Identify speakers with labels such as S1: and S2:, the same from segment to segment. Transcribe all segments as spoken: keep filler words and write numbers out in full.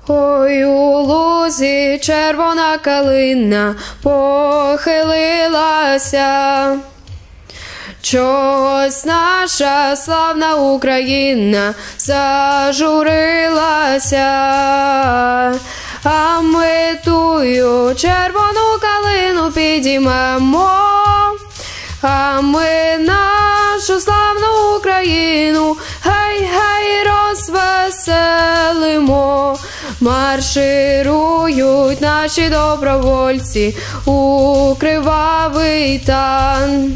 S1: Ой, у лузі червона калина похилилася, чогось наша славна Україна зажурилася, а ми тую червону калину підіймемо, а ми нашу славну Україну гей-гей розвеселимо. Марширують наші добровольці у кривавий тан,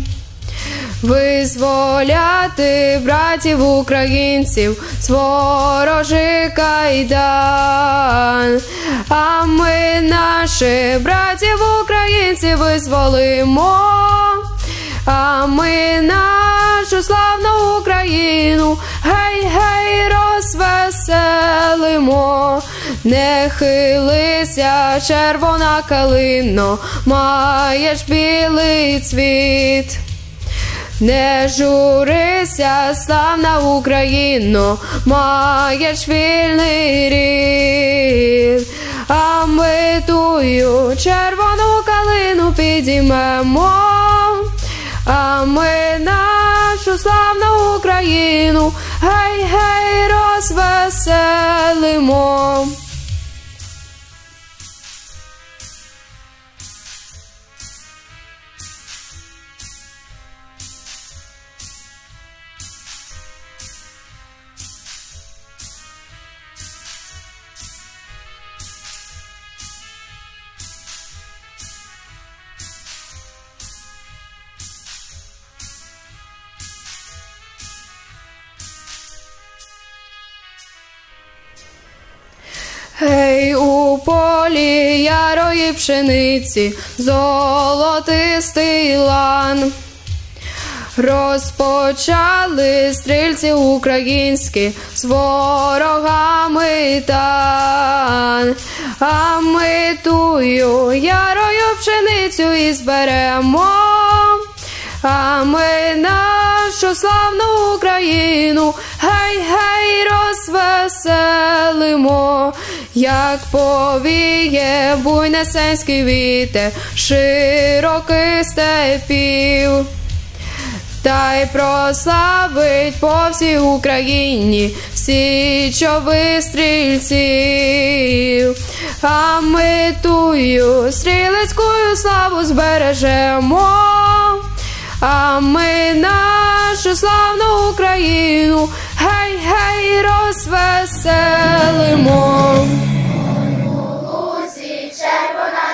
S1: визволяти братів українців з ворожих кайдан. А ми наших братів українців визволимо, а ми нашу славну Україну гей-гей розвеселимо. Не хилися, червона калино, маєш білий цвіт. Не журися, славна Україно, маєш вільний рід. А ми тую червону калину підіймемо, а ми нашу славну Україну гей-гей розвеселимо. Гей, у полі ярої пшениці золотистий лан, розпочали стрільці українські з ворогами тан. А ми тую ярою пшеницю і зберемо, а ми нашу славну Україну гей-гей розвеселимо. Як повіє буйнесенський вітер широких степів, та й прославить по всій Україні січових стрільців. А ми тую стрілецькую славу збережемо, а ми нашу славну Україну гей-гей розвеселимо.
S2: У лузі червона